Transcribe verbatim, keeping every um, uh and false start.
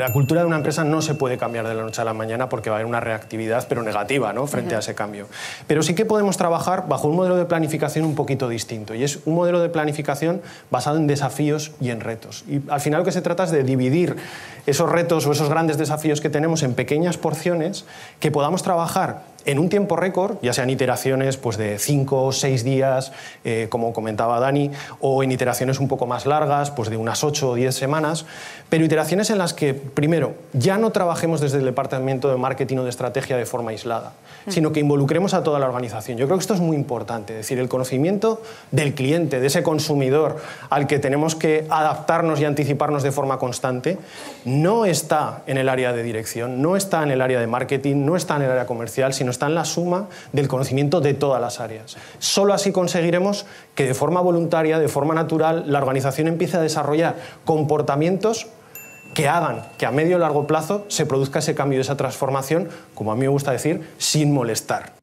La cultura de una empresa no se puede cambiar de la noche a la mañana porque va a haber una reactividad, pero negativa, ¿no?, frente uh-huh. a ese cambio. Pero sí que podemos trabajar bajo un modelo de planificación un poquito distinto, y es un modelo de planificación basado en desafíos y en retos. Y al final lo que se trata es de dividir esos retos o esos grandes desafíos que tenemos en pequeñas porciones que podamos trabajar en un tiempo récord, ya sean iteraciones pues, de cinco o seis días, eh, como comentaba Dani, o en iteraciones un poco más largas, pues de unas ocho o diez semanas, pero iteraciones en las que, primero, ya no trabajemos desde el departamento de marketing o de estrategia de forma aislada, sino que involucremos a toda la organización. Yo creo que esto es muy importante, es decir, el conocimiento del cliente, de ese consumidor al que tenemos que adaptarnos y anticiparnos de forma constante, no está en el área de dirección, no está en el área de marketing, no está en el área comercial, sino está en la suma del conocimiento de todas las áreas. Solo así conseguiremos que de forma voluntaria, de forma natural, la organización empiece a desarrollar comportamientos que hagan que a medio y largo plazo se produzca ese cambio y esa transformación, como a mí me gusta decir, sin molestar.